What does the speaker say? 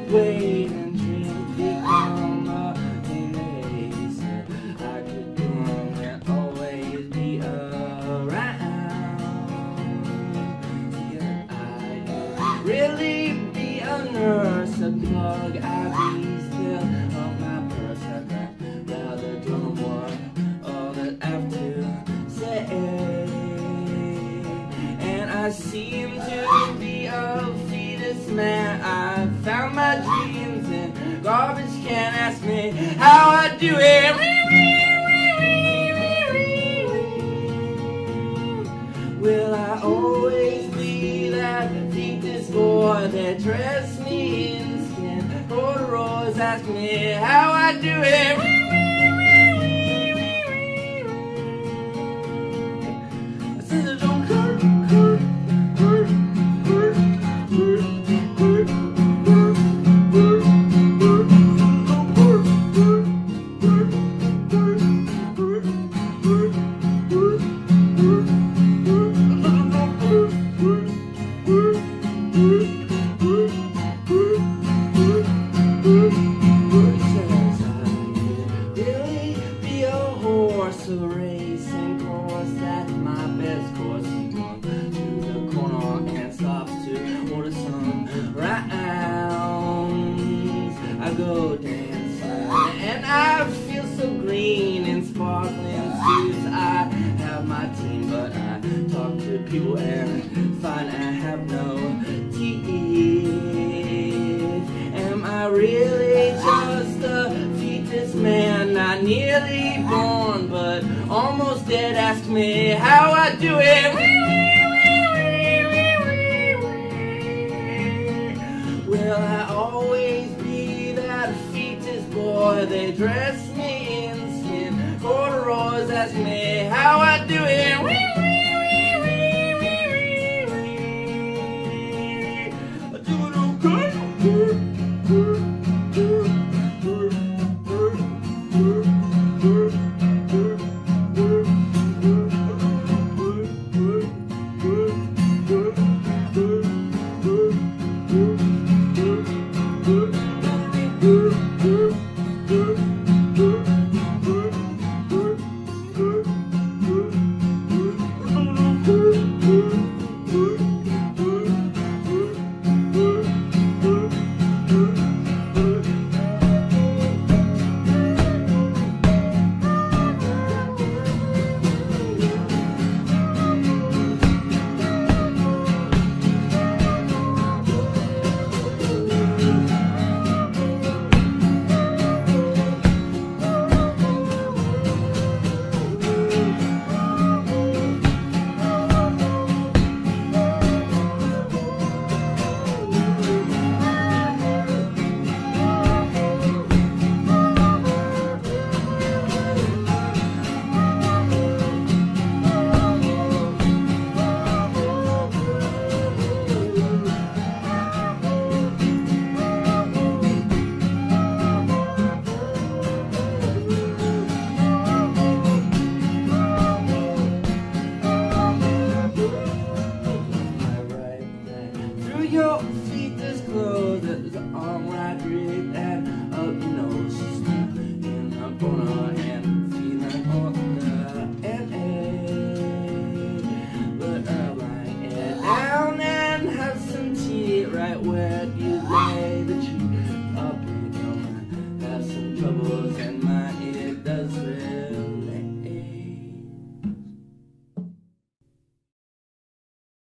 wait and dreams become a erase. I could come and always be around. Yeah, I could really be a nurse, a plug, I'd be still on my purse. I'd rather don't know what all that I have to say. And I seem to be a fetus man. I found my dreams in garbage can. Ask me how I do it. Will I always be that fetus boy that dressed me in skin? Corduroys, ask me how I do it. A racing course, that's my best course. Going to the corner and stops to order some rounds. I go dancing and I feel so green in sparkling suits. I have my team, but I talk to people and find I have no teeth. Am I really just a fetus man? Not nearly born, but almost dead. Ask me how I do it. Will I always be that fetus boy? They dress me in skin corduroys. Ask me how I do it. Your fetus clothes, there's an arm right rig and up your nose. She's in the corner and feeling on the end. But I lie it down and have some tea right where you lay the tree.